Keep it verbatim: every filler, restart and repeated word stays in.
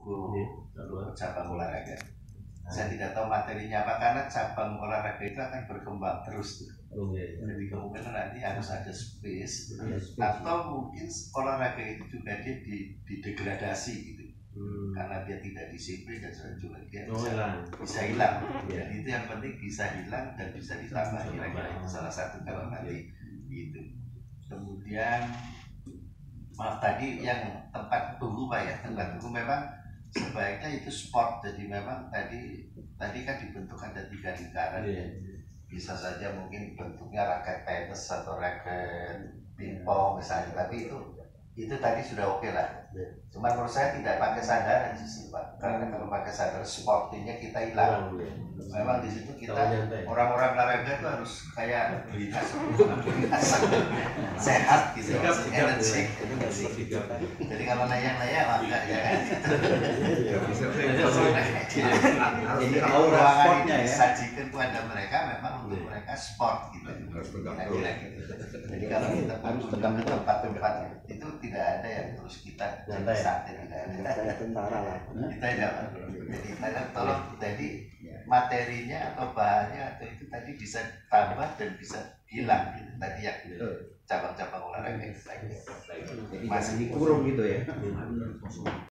buku cabang olahraga. Saya tidak tahu materinya apa karena cabang olahraga itu akan berkembang terus tuh. Jadi kemungkinan nanti harus ada space atau mungkin olahraga itu juga dia didegradasi gitu. Hmm. Karena dia tidak disiplin dan juga dia bisa, oh, bisa hilang. Jadi itu yang penting bisa hilang dan bisa ditambah kira-kira itu salah satu kalau nanti gitu. Kemudian maaf tadi yang tempat tunggu Pak ya, tempat tunggu memang sebaiknya itu sport. Jadi memang tadi tadi kan dibentuk ada tiga lingkaran ya. Bisa saja mungkin bentuknya raket tenis atau raket pingpong misalnya, tapi itu itu tadi sudah oke okay lah. Cuman menurut saya tidak pakai sandaran sih Pak, karena kalau pakai sandaran sportinya kita hilang. Memang di situ kita orang-orang olahraga itu harus kayak beringas, sehat gitu, energi. Jadi kalau layak-layak maka ya kan. Jadi kalau ruangan ini disajikan kepada mereka memang untuk mereka sport gitu. Jadi kalau kita harus pegang tempat-tempat itu tidak ada yang terus kita jadi santai, tidak ada. Tentara lah. Kita tidak. Jadi kita tolong jadi materinya atau bahannya atau itu tadi bisa tambah dan bisa hilang gitu. Tadi yang cabang-cabang olahraga itu. Jadi masih dikurung gitu ya.